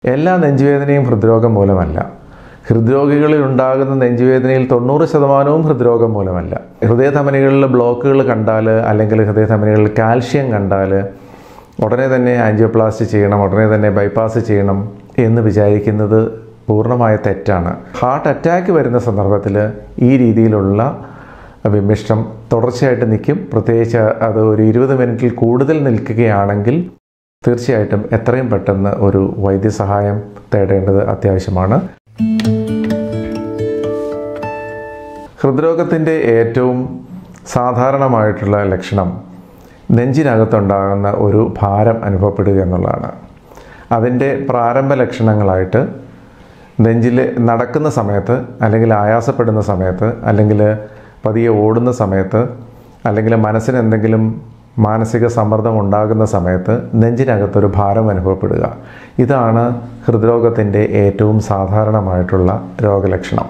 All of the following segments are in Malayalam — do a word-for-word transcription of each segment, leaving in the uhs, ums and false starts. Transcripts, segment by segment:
എല്ലാ നെഞ്ചുവേദനയും ഹൃദ്രോഗം മൂലമല്ല. ഹൃദ്രോഗികളിൽ ഉണ്ടാകുന്ന നെഞ്ചുവേദനയിൽ തൊണ്ണൂറ് ശതമാനവും ഹൃദ്രോഗം മൂലമല്ല. ഹൃദയധമനികളിൽ ബ്ലോക്കുകൾ കണ്ടാൽ അല്ലെങ്കിൽ ഹൃദയധമനികളിൽ കാൽഷ്യം കണ്ടാൽ ഉടനെ തന്നെ ആൻജിയോപ്ലാസ്റ്റി ചെയ്യണം, ഉടനെ തന്നെ ബൈപ്പാസ് ചെയ്യണം എന്ന് വിചാരിക്കുന്നത് പൂർണ്ണമായ തെറ്റാണ്. ഹാർട്ട് അറ്റാക്ക് വരുന്ന സന്ദർഭത്തിൽ ഈ രീതിയിലുള്ള വിമിഷ്ടം തുടർച്ചയായിട്ട് നിൽക്കും. പ്രത്യേകിച്ച് അത് ഒരു ഇരുപത് മിനിറ്റിൽ കൂടുതൽ നിൽക്കുകയാണെങ്കിൽ തീർച്ചയായിട്ടും എത്രയും പെട്ടെന്ന് ഒരു വൈദ്യസഹായം തേടേണ്ടത് അത്യാവശ്യമാണ്. ഹൃദ്രോഗത്തിൻ്റെ ഏറ്റവും സാധാരണമായിട്ടുള്ള ലക്ഷണം നെഞ്ചിനകത്തുണ്ടാകുന്ന ഒരു ഭാരം അനുഭവപ്പെടുക എന്നുള്ളതാണ്. അതിൻ്റെ പ്രാരംഭ ലക്ഷണങ്ങളായിട്ട് നെഞ്ചിൽ നടക്കുന്ന സമയത്ത്, അല്ലെങ്കിൽ ആയാസപ്പെടുന്ന സമയത്ത്, അല്ലെങ്കിൽ പതിയെ ഓടുന്ന സമയത്ത്, അല്ലെങ്കിൽ മനസ്സിന് എന്തെങ്കിലും മാനസിക സമ്മർദ്ദം ഉണ്ടാകുന്ന സമയത്ത് നെഞ്ചിനകത്തൊരു ഭാരം അനുഭവപ്പെടുക. ഇതാണ് ഹൃദ്രോഗത്തിൻ്റെ ഏറ്റവും സാധാരണമായിട്ടുള്ള രോഗലക്ഷണം.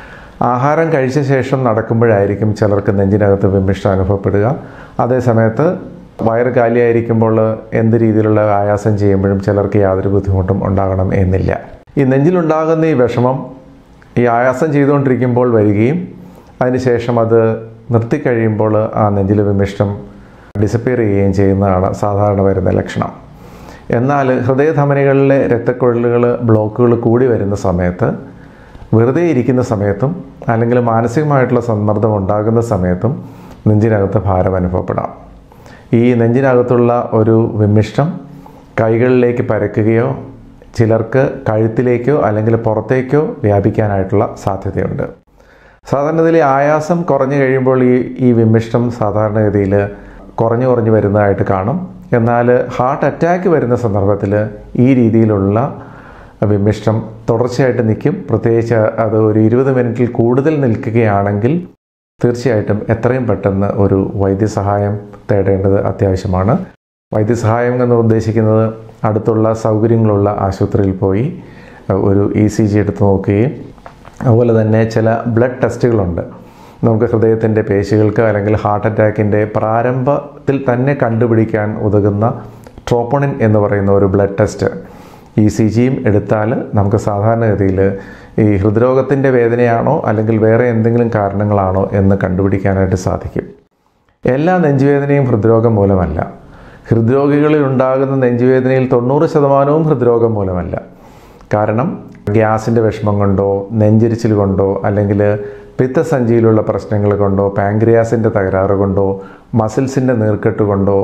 ആഹാരം കഴിച്ച ശേഷം നടക്കുമ്പോഴായിരിക്കും ചിലർക്ക് നെഞ്ചിനകത്ത് വിമിഷ്ടം അനുഭവപ്പെടുക. അതേസമയത്ത് വയറ് കാലിയായിരിക്കുമ്പോൾ എന്ത് രീതിയിലുള്ള ആയാസം ചെയ്യുമ്പോഴും ചിലർക്ക് യാതൊരു ബുദ്ധിമുട്ടും ഉണ്ടാകണം എന്നില്ല. ഈ നെഞ്ചിലുണ്ടാകുന്ന ഈ വിഷമം ഈ ആയാസം ചെയ്തുകൊണ്ടിരിക്കുമ്പോൾ വരികയും അതിനുശേഷം അത് നിർത്തിക്കഴിയുമ്പോൾ ആ നെഞ്ചിലെ വിമിഷ്ടം ഡിസപ്പിയർ ചെയ്യുകയും ചെയ്യുന്നതാണ് സാധാരണ വരുന്ന ലക്ഷണം. എന്നാൽ ഹൃദയധമനികളിലെ രക്തക്കുഴലുകൾ ബ്ലോക്കുകൾ കൂടി വരുന്ന സമയത്ത്, വെറുതെ ഇരിക്കുന്ന സമയത്തും അല്ലെങ്കിൽ മാനസികമായിട്ടുള്ള സമ്മർദ്ദം ഉണ്ടാകുന്ന സമയത്തും നെഞ്ചിനകത്ത് ഭാരം അനുഭവപ്പെടാം. ഈ നെഞ്ചിനകത്തുള്ള ഒരു വിമിഷ്ടം കൈകളിലേക്ക് പരക്കുകയോ ചിലർക്ക് കഴുത്തിലേക്കോ അല്ലെങ്കിൽ പുറത്തേക്കോ വ്യാപിക്കാനായിട്ടുള്ള സാധ്യതയുണ്ട്. സാധാരണഗതിയിൽ ആയാസം കുറഞ്ഞു കഴിയുമ്പോൾ ഈ ഈ വിമിഷ്ടം സാധാരണഗതിയിൽ കുറഞ്ഞു കുറഞ്ഞു വരുന്നതായിട്ട് കാണും. എന്നാൽ ഹാർട്ട് അറ്റാക്ക് വരുന്ന സന്ദർഭത്തിൽ ഈ രീതിയിലുള്ള വിമിഷ്ടം തുടർച്ചയായിട്ട് നിൽക്കും. പ്രത്യേകിച്ച് അത് ഒരു ഇരുപത് മിനിറ്റിൽ കൂടുതൽ നിൽക്കുകയാണെങ്കിൽ തീർച്ചയായിട്ടും എത്രയും പെട്ടെന്ന് ഒരു വൈദ്യസഹായം തേടേണ്ടത് അത്യാവശ്യമാണ്. വൈദ്യസഹായം എന്ന് ഉദ്ദേശിക്കുന്നത് അടുത്തുള്ള സൗകര്യങ്ങളുള്ള ആശുപത്രിയിൽ പോയി ഒരു ഇ സി ജി എടുത്ത് നോക്കുകയും അതുപോലെ തന്നെ ചില ബ്ലഡ് ടെസ്റ്റുകളുണ്ട്. നമുക്ക് ഹൃദയത്തിൻ്റെ പേശികൾക്ക് അല്ലെങ്കിൽ ഹാർട്ട് അറ്റാക്കിൻ്റെ പ്രാരംഭത്തിൽ തന്നെ കണ്ടുപിടിക്കാൻ ഉതകുന്ന ട്രോപ്പോണിൻ എന്ന് പറയുന്ന ഒരു ബ്ലഡ് ടെസ്റ്റ് ഇ സി ജിയും എടുത്താൽ നമുക്ക് സാധാരണഗതിയിൽ ഈ ഹൃദ്രോഗത്തിൻ്റെ വേദനയാണോ അല്ലെങ്കിൽ വേറെ എന്തെങ്കിലും കാരണങ്ങളാണോ എന്ന് കണ്ടുപിടിക്കാനായിട്ട് സാധിക്കും. എല്ലാ നെഞ്ചുവേദനയും ഹൃദ്രോഗം മൂലമല്ല. ഹൃദ്രോഗികളിൽ ഉണ്ടാകുന്ന നെഞ്ചുവേദനയിൽ തൊണ്ണൂറ് ശതമാനവും ഹൃദ്രോഗം മൂലമല്ല. കാരണം ഗ്യാസിൻ്റെ വിഷമം കൊണ്ടോ, നെഞ്ചിരിച്ചിൽ കൊണ്ടോ, അല്ലെങ്കിൽ പിത്തസഞ്ചിയിലുള്ള പ്രശ്നങ്ങൾ കൊണ്ടോ, പാങ്ക്രിയാസിൻ്റെ തകരാറ് കൊണ്ടോ, മസിൽസിൻ്റെ നീർക്കെട്ട് കൊണ്ടോ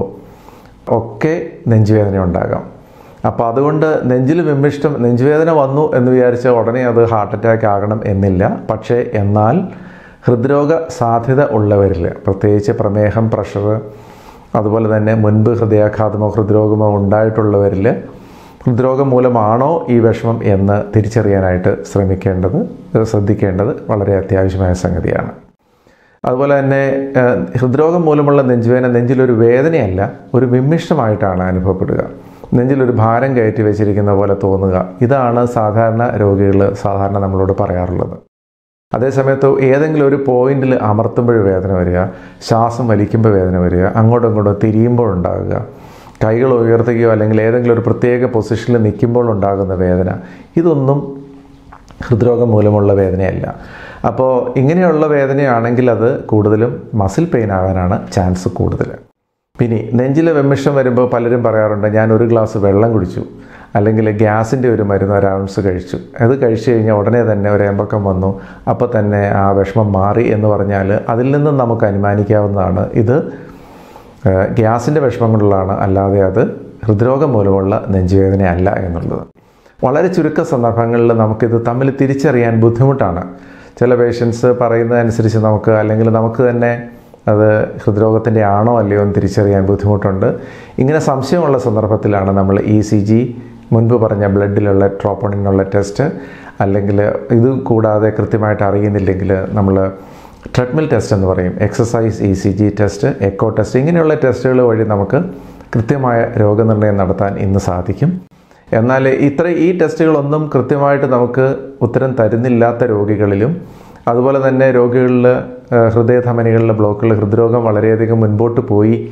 ഒക്കെ നെഞ്ചുവേദന ഉണ്ടാകാം. അപ്പോൾ അതുകൊണ്ട് നെഞ്ചിൽ വിമിഷ്ടം നെഞ്ചുവേദന വന്നു എന്ന് വിചാരിച്ച ഉടനെ അത് ഹാർട്ട് അറ്റാക്ക് ആകണം എന്നില്ല. പക്ഷേ എന്നാൽ ഹൃദ്രോഗ സാധ്യത ഉള്ളവരിൽ, പ്രത്യേകിച്ച് പ്രമേഹം, പ്രഷർ, അതുപോലെ തന്നെ മുൻപ് ഹൃദയാഘാതമോ ഹൃദ്രോഗമോ ഉണ്ടായിട്ടുള്ളവരിൽ ഹൃദ്രോഗം മൂലമാണോ ഈ വിഷമം എന്ന് തിരിച്ചറിയാനായിട്ട് ശ്രമിക്കേണ്ടത് ശ്രദ്ധിക്കേണ്ടത് വളരെ അത്യാവശ്യമായ സംഗതിയാണ്. അതുപോലെ തന്നെ ഹൃദ്രോഗം മൂലമുള്ള നെഞ്ചുവേദന നെഞ്ചിലൊരു വേദനയല്ല, ഒരു വിമിഷ്ടമായിട്ടാണ് അനുഭവപ്പെടുക. നെഞ്ചിലൊരു ഭാരം കയറ്റി വെച്ചിരിക്കുന്ന പോലെ തോന്നുക. ഇതാണ് സാധാരണ രോഗികൾ സാധാരണ നമ്മളോട് പറയാറുള്ളത്. അതേസമയത്ത് ഏതെങ്കിലും ഒരു പോയിന്റിൽ അമർത്തുമ്പോൾ വേദന വരിക, ശ്വാസം വലിക്കുമ്പോൾ വേദന വരിക, അങ്ങോട്ടും ഇങ്ങോട്ടും തിരിയുമ്പോൾ ഉണ്ടാകുക, കൈകൾ ഉയർത്തുകയോ അല്ലെങ്കിൽ ഏതെങ്കിലും ഒരു പ്രത്യേക പൊസിഷനിൽ നിൽക്കുമ്പോൾ ഉണ്ടാകുന്ന വേദന, ഇതൊന്നും ഹൃദ്രോഗം മൂലമുള്ള വേദനയല്ല. അപ്പോൾ ഇങ്ങനെയുള്ള വേദനയാണെങ്കിൽ അത് കൂടുതലും മസിൽ പെയിൻ ആകാനാണ് ചാൻസ് കൂടുതൽ. പിന്നെ നെഞ്ചിലെ വിമിഷ്ടം വരുമ്പോൾ പലരും പറയാറുണ്ട്, ഞാൻ ഒരു ഗ്ലാസ് വെള്ളം കുടിച്ചു, അല്ലെങ്കിൽ ഗ്യാസിൻ്റെ ഒരു മരുന്ന് ഒരു ഔൺസ് കഴിച്ചു, അത് കഴിച്ചു കഴിഞ്ഞാൽ ഉടനെ തന്നെ ഒരു ഏമ്പക്കം വന്നു, അപ്പോൾ തന്നെ ആ വിഷമം മാറി എന്ന് പറഞ്ഞാൽ അതിൽ നിന്നും നമുക്ക് അനുമാനിക്കാവുന്നതാണ് ഇത് ഗ്യാസിൻ്റെ വിഷമം കൊണ്ടുള്ളതാണ്, അല്ലാതെ അത് ഹൃദ്രോഗം മൂലമുള്ള നെഞ്ചുവേദന അല്ല എന്നുള്ളത്. വളരെ ചുരുക്ക സന്ദർഭങ്ങളിൽ നമുക്കിത് തമ്മിൽ തിരിച്ചറിയാൻ ബുദ്ധിമുട്ടാണ്. ചില പേഷ്യൻസ് പറയുന്നതനുസരിച്ച് നമുക്ക് അല്ലെങ്കിൽ നമുക്ക് തന്നെ അത് ഹൃദ്രോഗത്തിൻ്റെ ആണോ അല്ലയോ എന്ന് തിരിച്ചറിയാൻ ബുദ്ധിമുട്ടുണ്ട്. ഇങ്ങനെ സംശയമുള്ള സന്ദർഭത്തിലാണ് നമ്മൾ ഇ സി ജി, മുൻപ് പറഞ്ഞ ബ്ലഡിലുള്ള ട്രോപ്പോണിനുള്ള ടെസ്റ്റ്, അല്ലെങ്കിൽ ഇത് കൂടാതെ കൃത്യമായിട്ട് അറിയുന്നില്ലെങ്കിൽ നമ്മൾ ട്രെഡ്മിൽ ടെസ്റ്റ് എന്ന് പറയും, exercise E C G test, echo test, ഇങ്ങനെയുള്ള ടെസ്റ്റുകൾ വഴി നമുക്ക് കൃത്യമായ രോഗനിർണയം നടത്താൻ ഇന്ന് സാധിക്കും. എന്നാൽ ഇത്ര ഈ ടെസ്റ്റുകളൊന്നും കൃത്യമായിട്ട് നമുക്ക് ഉത്തരം തരുന്നില്ലാത്ത രോഗികളിലും, അതുപോലെ തന്നെ രോഗികളിൽ ഹൃദയധമനികളിലെ ബ്ലോക്കുകൾ, ഹൃദ്രോഗം വളരെയധികം മുൻപോട്ട് പോയി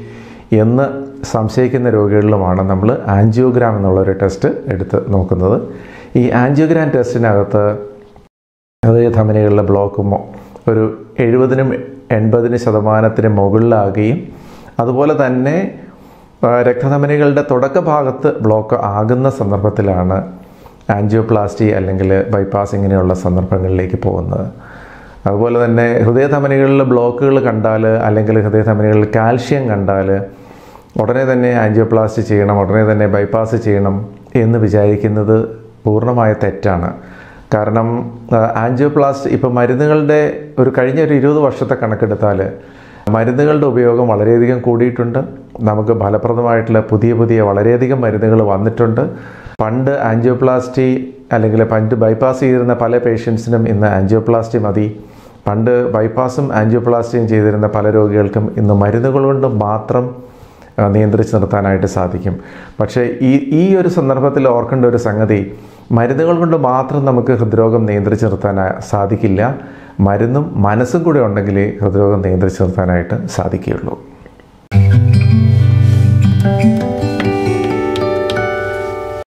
എന്ന് സംശയിക്കുന്ന രോഗികളിലുമാണ് നമ്മൾ ആൻജിയോഗ്രാം എന്നുള്ളൊരു ടെസ്റ്റ് എടുത്ത് നോക്കുന്നത്. ഈ ആൻജിയോഗ്രാം ടെസ്റ്റിനകത്ത് ഹൃദയധമനികളിലെ ബ്ലോക്ക് ഒരു എഴുപതിനും എൺപതിന് ശതമാനത്തിന് മുകളിലാകുകയും അതുപോലെ തന്നെ രക്തധമനികളുടെ തുടക്ക ഭാഗത്ത് ബ്ലോക്ക് ആകുന്ന സന്ദർഭത്തിലാണ് ആൻജിയോപ്ലാസ്റ്റി അല്ലെങ്കിൽ ബൈപ്പാസ് ഇങ്ങനെയുള്ള സന്ദർഭങ്ങളിലേക്ക് പോകുന്നത്. അതുപോലെ തന്നെ ഹൃദയധമനികളിലെ ബ്ലോക്കുകൾ കണ്ടാൽ അല്ലെങ്കിൽ ഹൃദയധമനികളിൽ കാൽഷ്യം കണ്ടാൽ ഉടനെ തന്നെ ആൻജിയോപ്ലാസ്റ്റി ചെയ്യണം, ഉടനെ തന്നെ ബൈപ്പാസ് ചെയ്യണം എന്ന് വിചാരിക്കുന്നത് പൂർണ്ണമായ തെറ്റാണ്. കാരണം ആൻജിയോപ്ലാസ്റ്റി ഇപ്പോൾ മരുന്നുകളുടെ ഒരു കഴിഞ്ഞ ഒരു ഇരുപത് വർഷത്തെ കണക്കെടുത്താൽ മരുന്നുകളുടെ ഉപയോഗം വളരെയധികം കൂടിയിട്ടുണ്ട്. നമുക്ക് ഫലപ്രദമായിട്ടുള്ള പുതിയ പുതിയ വളരെയധികം മരുന്നുകൾ വന്നിട്ടുണ്ട്. പണ്ട് ആൻജിയോപ്ലാസ്റ്റി അല്ലെങ്കിൽ പണ്ട് ബൈപ്പാസ് ചെയ്തിരുന്ന പല പേഷ്യൻസിനും ഇന്ന് ആൻജിയോപ്ലാസ്റ്റി മതി. പണ്ട് ബൈപ്പാസും ആൻജിയോപ്ലാസ്റ്റിയും ചെയ്തിരുന്ന പല രോഗികൾക്കും ഇന്ന് മരുന്നുകൾ കൊണ്ട് മാത്രം നിയന്ത്രിച്ച് നിർത്താനായിട്ട് സാധിക്കും. പക്ഷേ ഈ ഈ ഒരു സന്ദർഭത്തിൽ ഓർക്കേണ്ട ഒരു സംഗതി, മരുന്നുകൾ കൊണ്ട് മാത്രം നമുക്ക് ഹൃദ്രോഗം നിയന്ത്രിച്ച് നിർത്താൻ സാധിക്കില്ല. മരുന്നും മനസ്സും കൂടെ ഉണ്ടെങ്കിലേ ഹൃദ്രോഗം നിയന്ത്രിച്ച് നിർത്താനായിട്ട് സാധിക്കുകയുള്ളൂ.